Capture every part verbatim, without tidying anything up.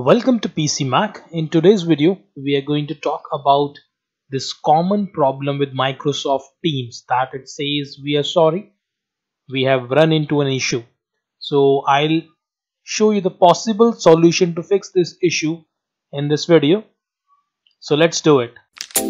Welcome to P C Mac. In today's video, we are going to talk about this common problem with Microsoft Teams that it says we are sorry, we have run into an issue. So I'll show you the possible solution to fix this issue in this video. So let's do it.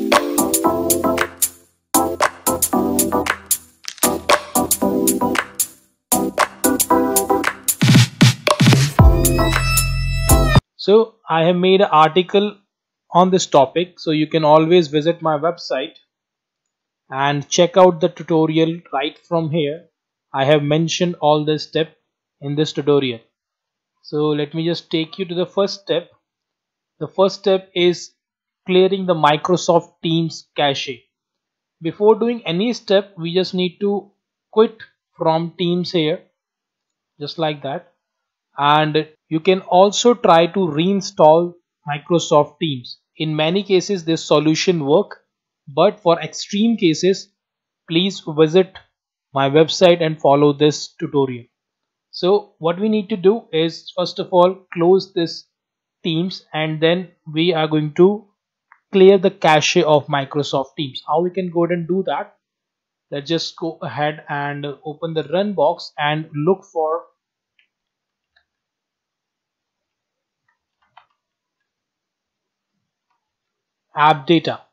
So I have made an article on this topic, so you can always visit my website and check out the tutorial right from here. I have mentioned all the steps in this tutorial. So let me just take you to the first step. The first step is clearing the Microsoft Teams cache. Before doing any step, we just need to quit from Teams here, just like that. And you can also try to reinstall Microsoft Teams. In many cases this solution work, but for extreme cases please visit my website and follow this tutorial. So what we need to do is first of all close this Teams, and then we are going to clear the cache of Microsoft Teams. How we can go ahead and do that? Let's just go ahead and open the run box and look for app data.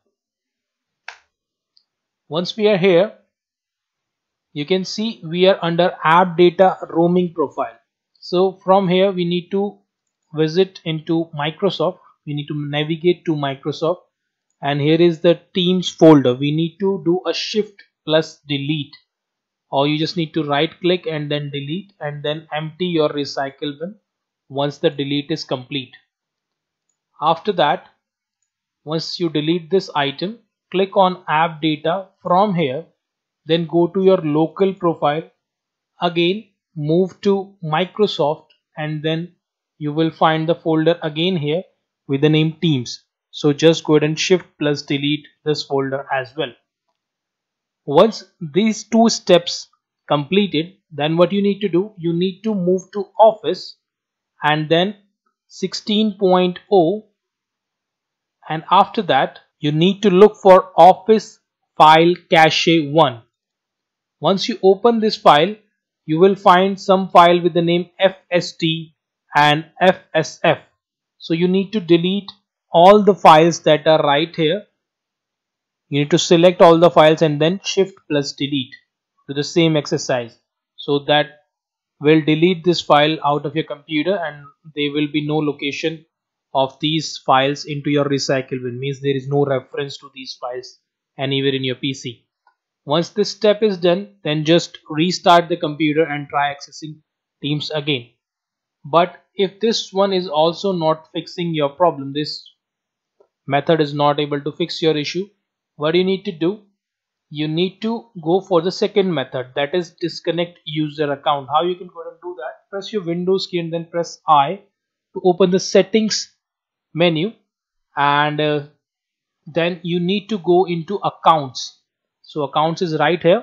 Once we are here, you can see we are under app data roaming profile. So from here we need to visit into Microsoft. We need to navigate to Microsoft, and here is the Teams folder. We need to do a shift plus delete, or you just need to right click and then delete and then empty your recycle bin once the delete is complete. After that, once you delete this item, click on app data from here, then go to your local profile, again move to Microsoft, and then you will find the folder again here with the name Teams. So just go ahead and shift plus delete this folder as well. Once these two steps completed, then what you need to do, you need to move to Office and then sixteen point oh, and after that you need to look for Office File Cache one. Once you open this file, you will find some file with the name F S T and F S F. So you need to delete all the files that are right here. You need to select all the files and then shift plus delete to the same exercise. So that will delete this file out of your computer, and there will be no location of these files into your recycle bin. Means there is no reference to these files anywhere in your P C. Once this step is done, then just restart the computer and try accessing Teams again. But if this one is also not fixing your problem, this method is not able to fix your issue, what you need to do, you need to go for the second method, that is disconnect user account. How you can go ahead and do that? Press your Windows key and then press I to open the settings menu, and uh, then you need to go into accounts. So accounts is right here,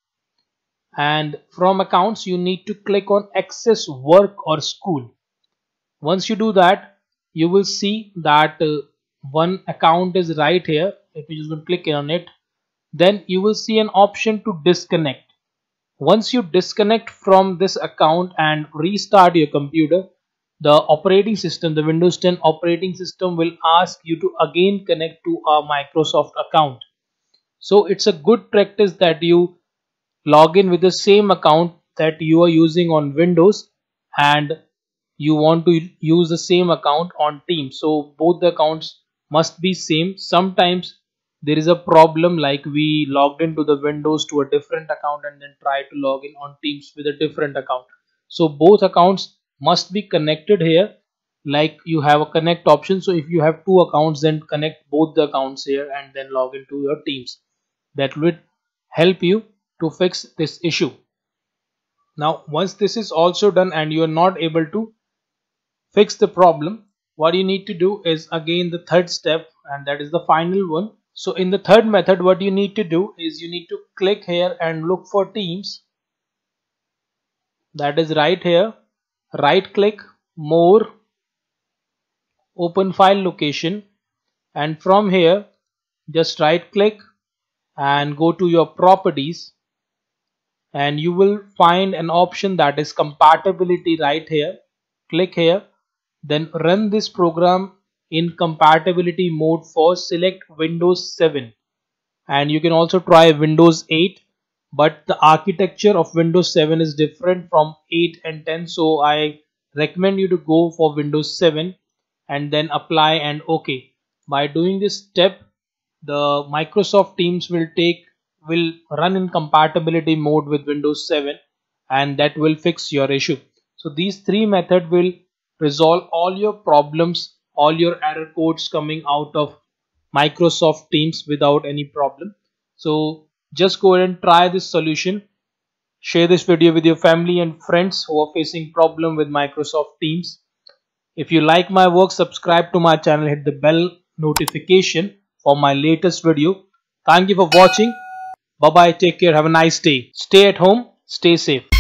and from accounts you need to click on access work or school. Once you do that, you will see that uh, one account is right here. If you just click on it, then you will see an option to disconnect. Once you disconnect from this account and restart your computer, the operating system, the Windows ten operating system, will ask you to again connect to a Microsoft account. So it's a good practice that you log in with the same account that you are using on Windows, and you want to use the same account on Teams. So both the accounts must be same. Sometimes there is a problem, like we logged into the Windows to a different account and then try to log in on Teams with a different account. So both accounts must be connected here, like you have a connect option. So if you have two accounts, then connect both the accounts here and then log into your Teams. That would help you to fix this issue. Now once this is also done and you are not able to fix the problem, what you need to do is again the third step, and that is the final one. So in the third method, what you need to do is you need to click here and look for Teams. That is right here, right click, more, open file location, and from here just right click and go to your properties, and you will find an option that is compatibility right here. Click here, then run this program in compatibility mode. First select Windows seven, and you can also try Windows eight, but the architecture of Windows seven is different from eight and ten, so I recommend you to go for Windows seven and then apply and OK. By doing this step, the Microsoft Teams will take will run in compatibility mode with Windows seven, and that will fix your issue. So these three methods will resolve all your problems, all your error codes coming out of Microsoft Teams without any problem. So just go ahead and try this solution. Share this video with your family and friends who are facing problem with Microsoft Teams. If you like my work, subscribe to my channel, hit the bell notification for my latest video. Thank you for watching. Bye bye. Take care. Have a nice day. Stay at home. Stay safe.